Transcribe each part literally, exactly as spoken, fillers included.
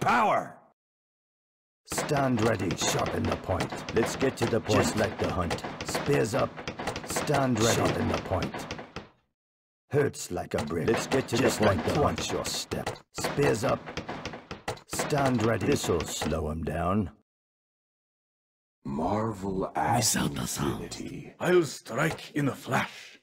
power! Stand ready, sharpen the point. Let's get to the point. Just like the hunt. Spears up. Stand ready. Sharpen the point. Hurts like a brick. Let's get to Just the point. Like the Watch your step. Spears up. Stand ready. This'll slow him down. Marvel at infinity. I'll strike in a flash.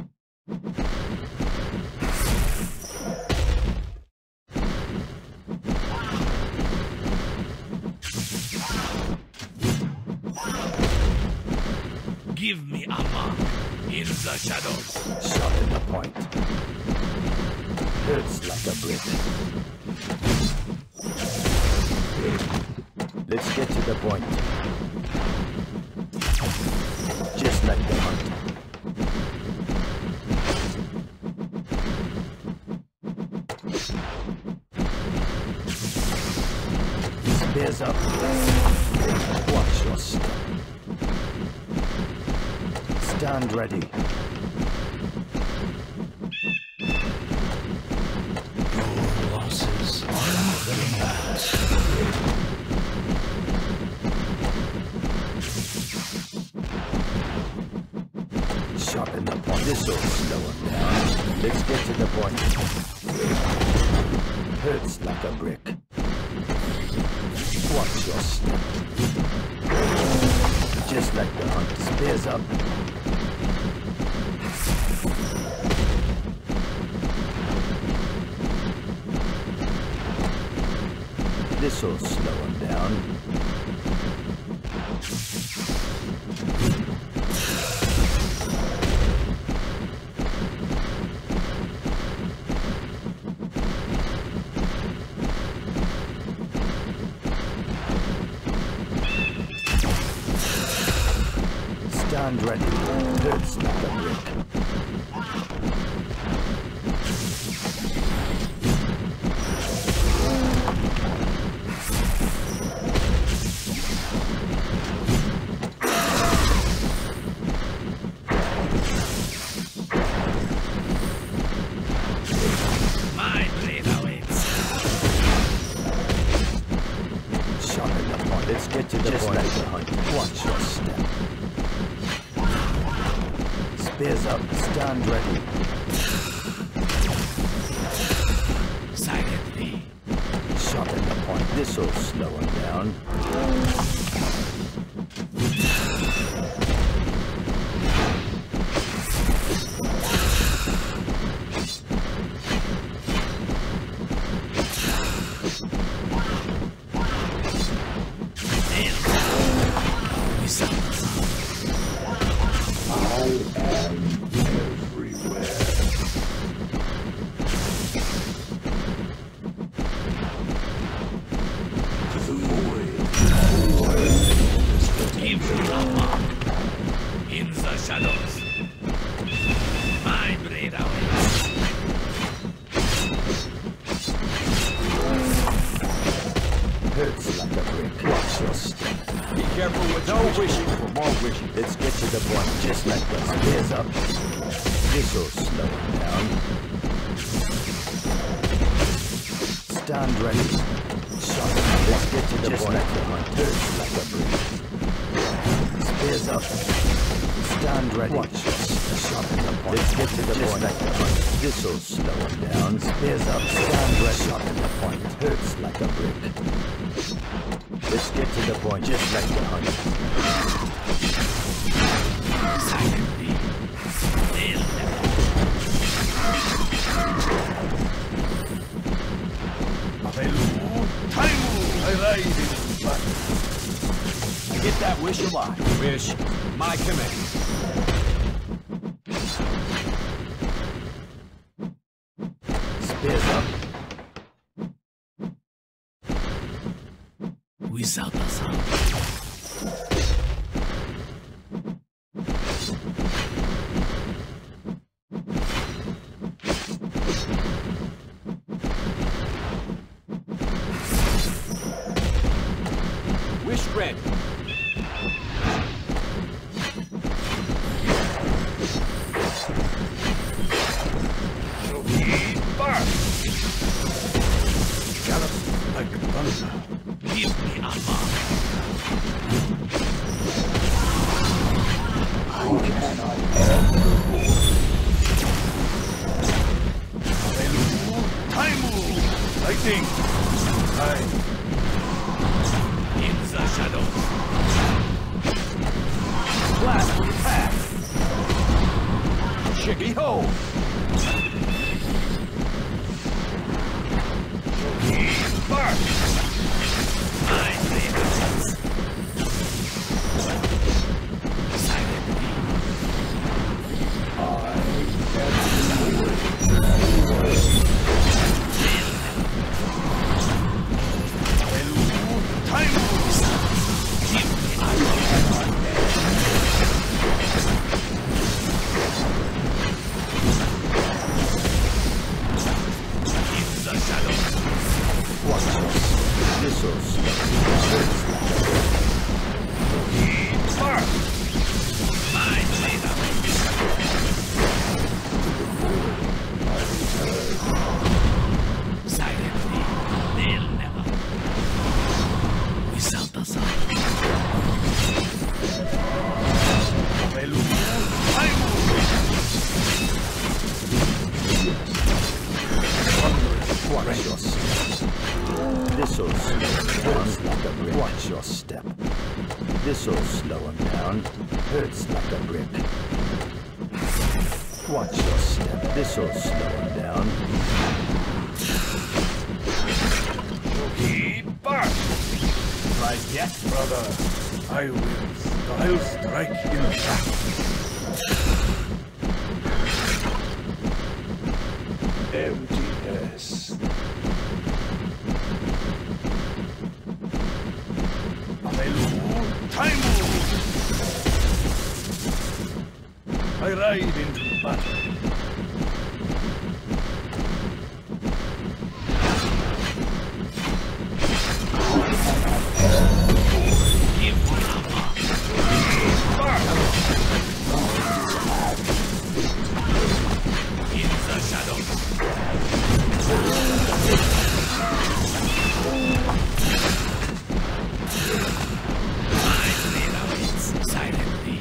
Give me a mark in the shadows. Sharpen the point. Hurts like a brick. Let's get to the point. Just like the hunt. Spears up. Watch your step. Stand ready. Your losses are the past. Sharpen the point. This'll slow him down. Let's get to the point. Hurts like a brick. Watch your step. Just like the hunt. Spears up. This'll slow him down. Stand ready. Hurts like a brick. My blade awaits. Sharpen the point. Let's get to the Just point. Like the hunt. Watch your step. Spears up, stand ready. Silently. Sharpen the point. This'll slow him down. Shadows. My blade awaits. Hurts like a brick. Watch your step. Be careful with no wishing for more wishing. Let's get to the point. Just like the spears up. This'll slow him down. Stand ready. Shot. Let's get to the Just point. Like the hunt. Hurts like a brick. Spears up. Stand ready. Watch your step. Shot in the point. Let's get to the Just point. Like the hunt. This'll slow him down. Spears up. Stand ready. Shot in the point. Hurts like a brick. Let's get to the point. Just like the hunt. Silently. I ride in battle. I get that wish of mine. Wish, my command. Spears up. Without a sound. Wish granted. Gallop like thunder. Aye. In the shadows. Blast attack! Chicky ho! Bark! My favorites. Silently. Time moves! Give me armor. In the shadows. Watch us. This'll Bark! My favorites. Silently. They'll never. Without a sound. Time moves! Watch your step. This'll slow him down like a brick. Watch your step. This'll slow him down. Hurts like a brick. Watch your step. This'll slow him down. Keep bark! Surprised yet? Brother, I will. I'll strike in back. Emptiness. Time move! I ride into battle. Give me armor. Bark! In the shadows. My favorites. Silently.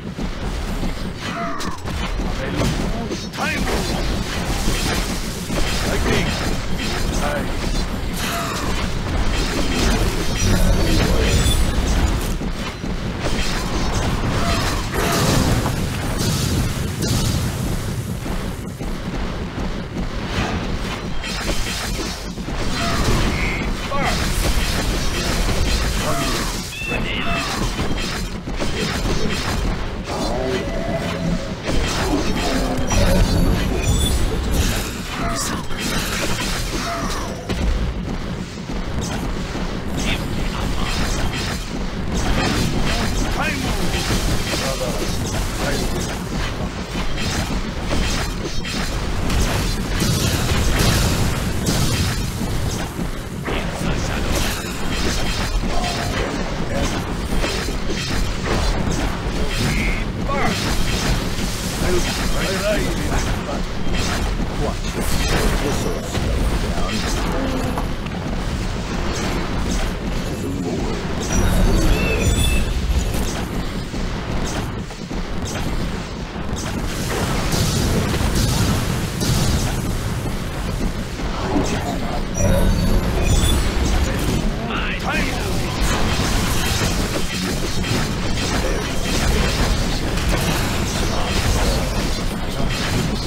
Time move! Lightning! Aye. Bark! Give me armor. Time move! Brother, I will. In the shadows. Bark! I'll I ride in battle. Watch your step. This'll slow him down. To the forward. My Time move!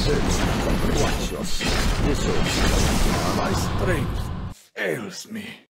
Watch your step. This'll slow him down. My strength ails me.